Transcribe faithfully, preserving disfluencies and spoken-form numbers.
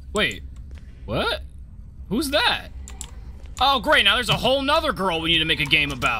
Wait. What? Who's that? Oh, great. Now there's a whole nother girl we need to make a game about.